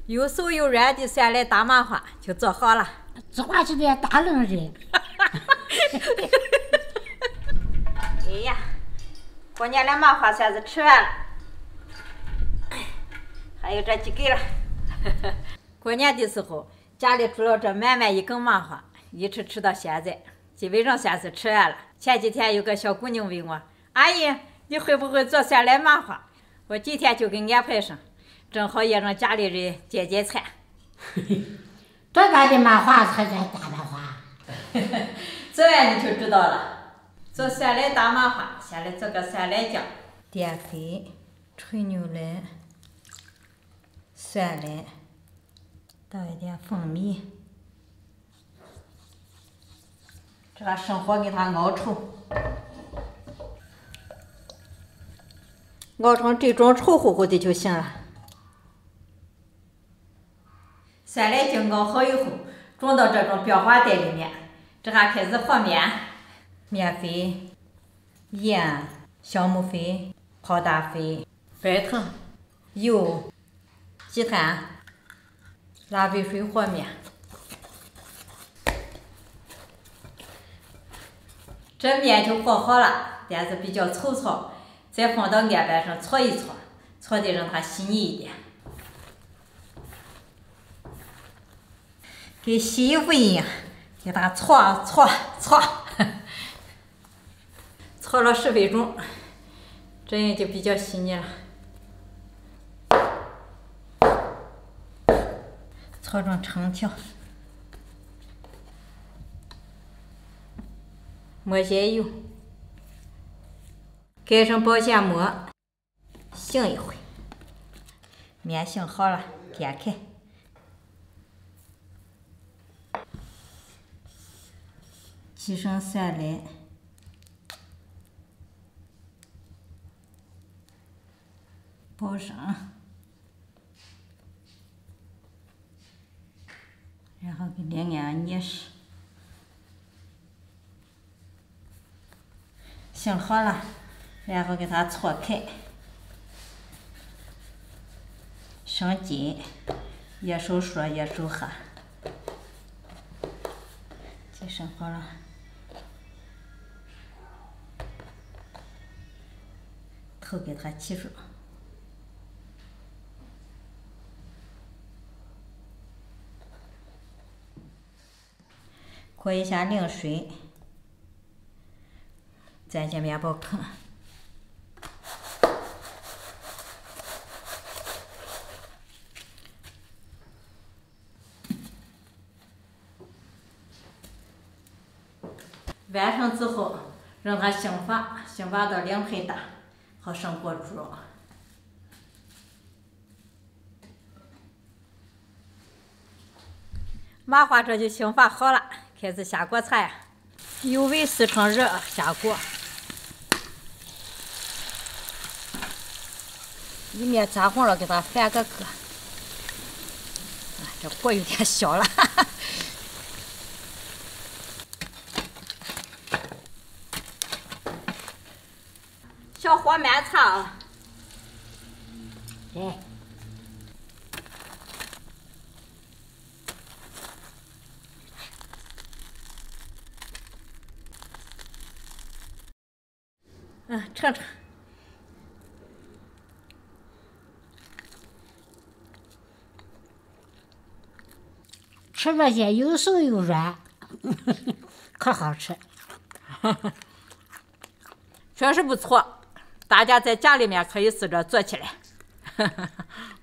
又酥又软的酸奶大麻花就做好了。 这话是个大愣人。 哎呀，过年的麻花算是吃完了，还有这几根了。过年的时候，家里煮了这满满一根麻花，一直吃到现在，基本上算是吃完了。前几天有个小姑娘问我：“阿姨，你会不会做酸奶麻花？”我今天就给安排上，正好也让家里人解解馋。 多大的麻花才叫大麻花？ 做完你就知道了。做酸奶大麻花，先来做个酸奶酱，淀粉、纯牛奶、酸奶，倒一点蜂蜜，这个生火给它熬稠，熬成这种稠乎乎的就行了。酸奶精熬好以后，装到这种裱花袋里面，这还开始和面。面粉、盐、酵母粉、泡打粉、白糖、油、鸡蛋、拉杯水和面。这面就和好了，但是比较粗糙，再放到案板上搓一搓，搓的让它细腻一点。跟洗衣服一样，给它搓搓搓。搓了10分钟，这样就比较细腻了。搓成长条，抹些油，盖上保鲜膜，醒一会。面醒好了，掀开，挤上酸奶。包上，然后给两岸捏实。醒好了，然后给它搓开，上筋，一手说一手喝，就生好了。头给它起住。和一下凉水，蘸进面包糠，完成之后让它醒发，醒发到2盆大，好上锅煮。麻花这就醒发好了。开始下锅铲，油温4成热，下锅。一面炸红了，给它翻个个。这火有点小了。小火慢炒啊。 哎。 盛盛。 吃这些又酥又软，可好吃。 确实不错，大家在家里面可以试着做起来。